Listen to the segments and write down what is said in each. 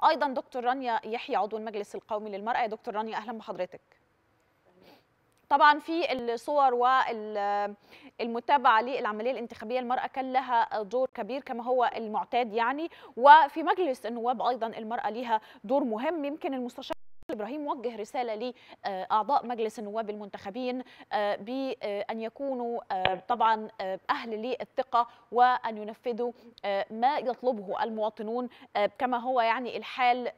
ايضا دكتور رانيا يحيى عضو المجلس القومي للمراه. يا دكتور رانيا اهلا بحضرتك. طبعا في الصور والمتابعه للعمليه الانتخابيه المراه كان لها دور كبير كما هو المعتاد يعني، وفي مجلس النواب ايضا المراه لها دور مهم. يمكن المستشار إبراهيم وجه رسالة لأعضاء مجلس النواب المنتخبين بأن يكونوا طبعا أهل للثقة وأن ينفذوا ما يطلبه المواطنون كما هو يعني الحال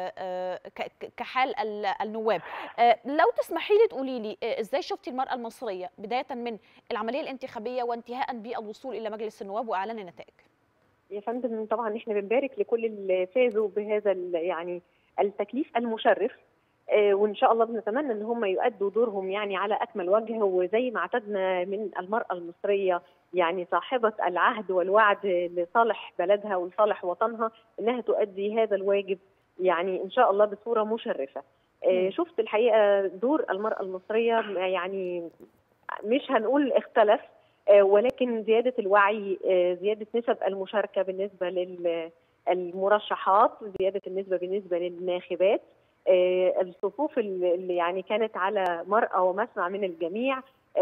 كحال النواب. لو تسمحي لي تقولي لي إزاي شفتي المرأة المصرية بداية من العملية الانتخابية وانتهاء بالوصول إلى مجلس النواب وإعلان النتائج؟ يا فندم طبعا احنا بنبارك لكل اللي فازوا بهذا يعني التكليف المشرف، وان شاء الله بنتمنى ان هم يؤدوا دورهم يعني على اكمل وجه، وزي ما اعتدنا من المراه المصريه يعني صاحبه العهد والوعد لصالح بلدها ولصالح وطنها انها تؤدي هذا الواجب يعني ان شاء الله بصوره مشرفه. شفت الحقيقه دور المراه المصريه يعني مش هنقول اختلف، ولكن زياده الوعي، زياده نسب المشاركه بالنسبه للمرشحات، زياده النسبه بالنسبه للناخبات، الصفوف اللي يعني كانت على مرأى ومسمع من الجميع.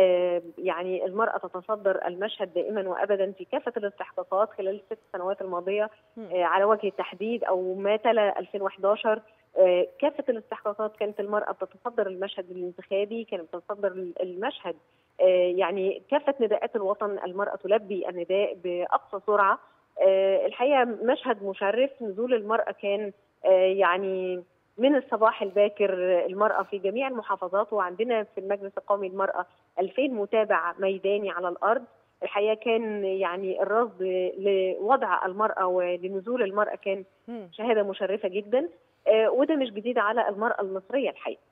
يعني المرأة تتصدر المشهد دائما وأبدا في كافة الاستحقاقات خلال ال6 سنوات الماضية على وجه التحديد أو ما تلا 2011. كافة الاستحقاقات كانت المرأة بتتصدر المشهد الانتخابي، كانت بتتصدر المشهد، يعني كافة نداءات الوطن المرأة تلبي النداء بأقصى سرعة. الحقيقة مشهد مشرف. نزول المرأة كان يعني من الصباح الباكر، المرأة في جميع المحافظات، وعندنا في المجلس القومي المرأة 2000 متابع ميداني على الأرض. الحقيقة كان يعني الرصد لوضع المرأة ولنزول المرأة كان شهادة مشرفة جدا، وده مش جديد على المرأة المصرية الحقيقة.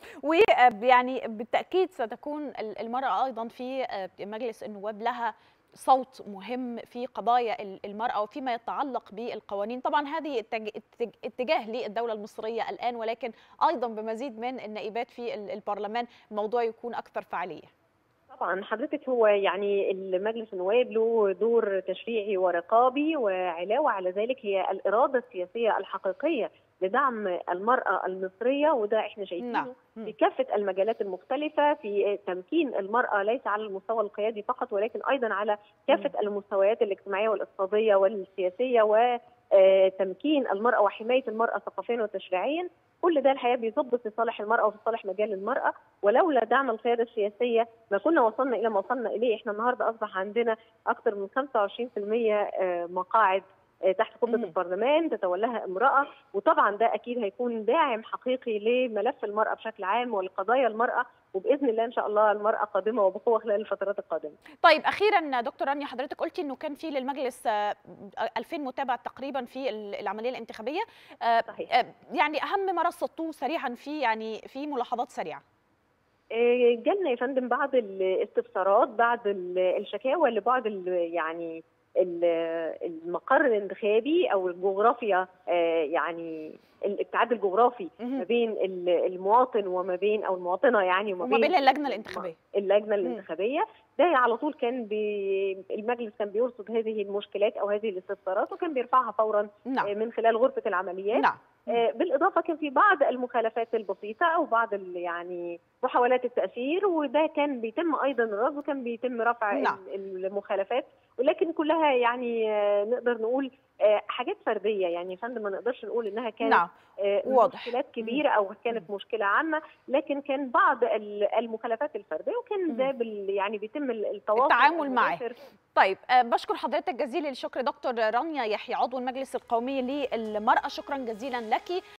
ويعني بالتأكيد ستكون المرأة أيضا في مجلس النواب لها صوت مهم في قضايا المرأة وفيما يتعلق بالقوانين. طبعا هذه اتجاه للدولة المصرية الآن، ولكن أيضا بمزيد من النائبات في البرلمان الموضوع يكون أكثر فعالية. طبعا حضرتك هو يعني المجلس النواب له دور تشريعي ورقابي، وعلاوة على ذلك هي الإرادة السياسية الحقيقية لدعم المرأة المصرية، وده احنا شايفينه في كافة المجالات المختلفة، في تمكين المرأة ليس على المستوى القيادي فقط ولكن أيضا على كافة المستويات الاجتماعية والاقتصادية والسياسية، وتمكين المرأة وحماية المرأة ثقافيا وتشريعيا. كل ده الحقيقة بيصب في صالح المرأة وفي صالح مجال المرأة، ولولا دعم القيادة السياسية ما كنا وصلنا إلى ما وصلنا إليه. احنا النهاردة أصبح عندنا أكثر من 25% مقاعد تحت قبة البرلمان تتولاها امرأة، وطبعا ده أكيد هيكون داعم حقيقي لملف المرأة بشكل عام ولقضايا المرأة، وبإذن الله إن شاء الله المرأة قادمة وبقوة خلال الفترات القادمة. طيب أخيرا دكتور رانيا، حضرتك قلتي إنه كان في للمجلس 2000 متابع تقريبا في العملية الانتخابية. صحيح. يعني أهم ما رصدتوه سريعا في ملاحظات سريعة. جالنا يا فندم بعض الاستفسارات، بعض الشكاوى لبعض يعني المقر الانتخابي او الجغرافيا، يعني الابتعاد الجغرافي ما بين المواطن وما بين او المواطنه يعني وما بين اللجنه الانتخابيه. الانتخابيه ده على طول كان المجلس كان بيرصد هذه المشكلات او هذه الاستفسارات وكان بيرفعها فورا من خلال غرفه العمليات. بالاضافه كان في بعض المخالفات البسيطه او بعض يعني محاولات التاثير، وده كان بيتم ايضا الرصد وكان بيتم رفع المخالفات، ولكن كلها يعني نقدر نقول حاجات فرديه. يعني يا فندم ما نقدرش نقول انها كانت مشكلات كبيره او كانت مشكله عامه، لكن كان بعض المخالفات الفرديه وكان ده يعني بيتم التعامل معاه. طيب بشكر حضرتك جزيل الشكر دكتور رانيا يحيى عضو المجلس القومي للمرأة، شكرا جزيلا لك.